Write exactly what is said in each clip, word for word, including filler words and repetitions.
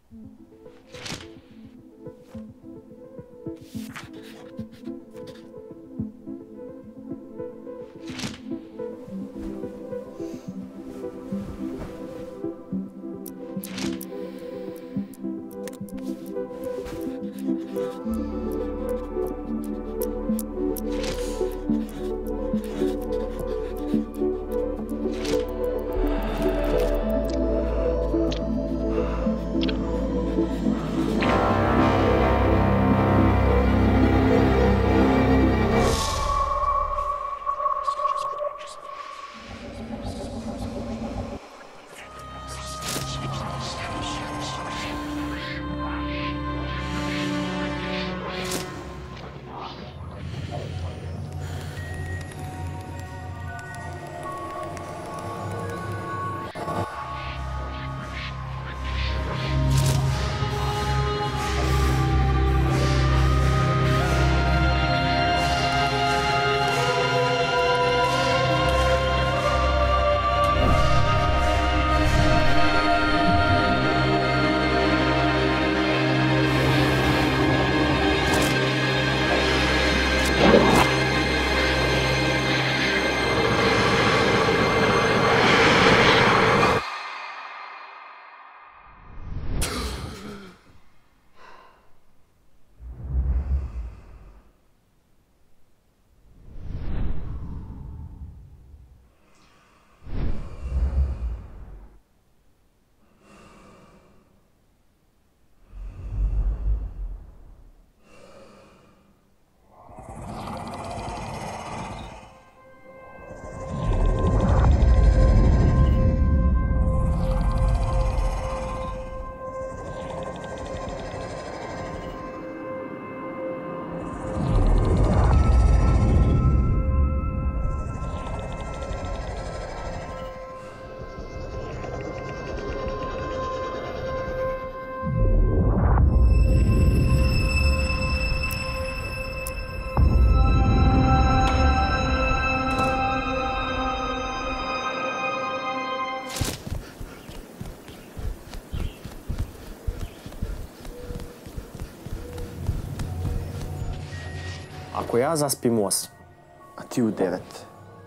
Ako ja zaspim u osam, a ti u devet,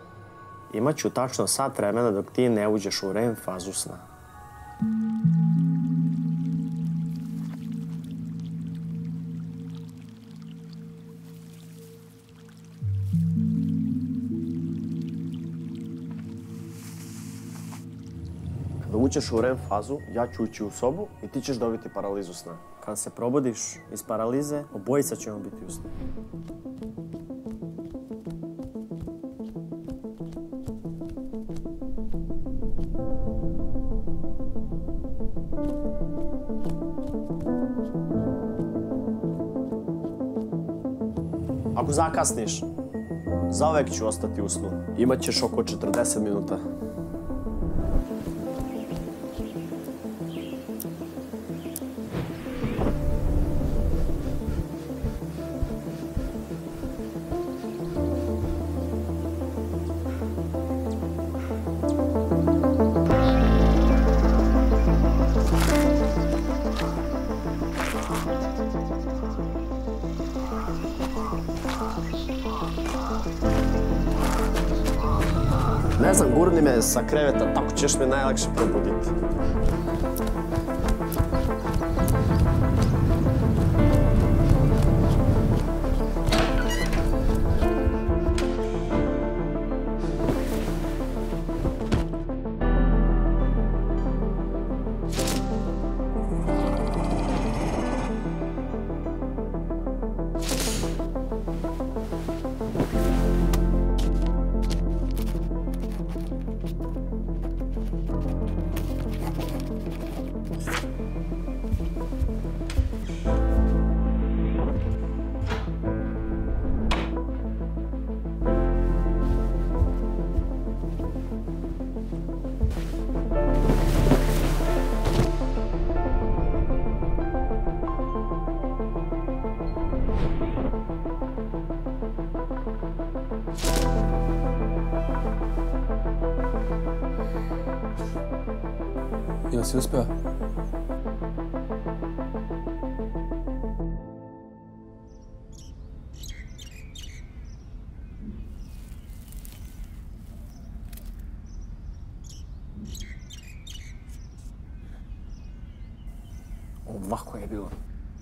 imat ću tačno sat vremena dok ti ne uđeš u REM fazu sna. Kada uđeš u REM fazu, ja ću ući u sobu i ti ćeš dobiti paralizu sna. Kada se probudiš iz paralize, obojica ćemo biti u snu. Ako zakasniš, zauvek ću ostati u snu. Imat ćeš oko četrdeset minuta. Ne znam, gurni me sa kreveta, tako ćeš me najlakše probuditi. Jel si uspeo? Ovako je bilo.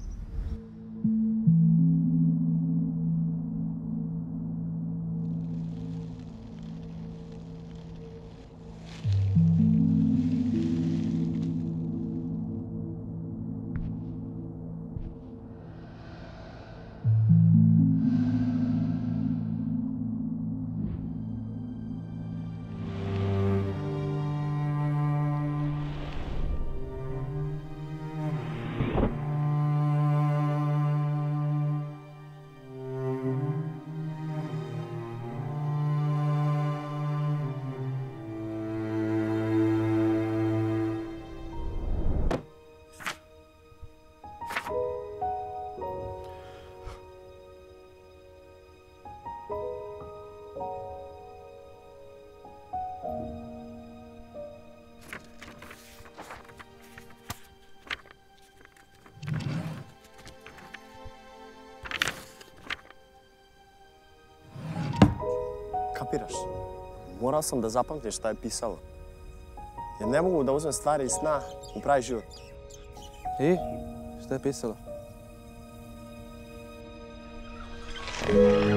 Kapiraš? Morao sam da zapamtim šta je pisalo. Jer ne mogu da uzmem stvari iz sna u pravi život. I? Šta je pisalo?